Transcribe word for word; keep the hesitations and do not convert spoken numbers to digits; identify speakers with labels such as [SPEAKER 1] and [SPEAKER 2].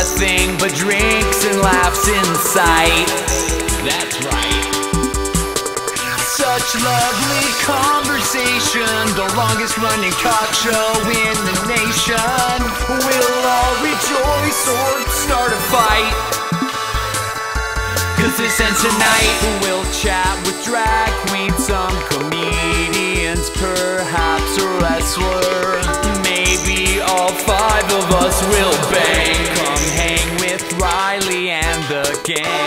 [SPEAKER 1] nothing but drinks and laughs in sight.
[SPEAKER 2] That's right.
[SPEAKER 1] Such lovely conversation, the longest running talk show in the nation. We'll all rejoice or start a fight, 'cause this ends tonight. We'll chat with drag queens, some comedians, perhaps a wrestler. Maybe all five of us will bang. Come hang with Riley and the gang.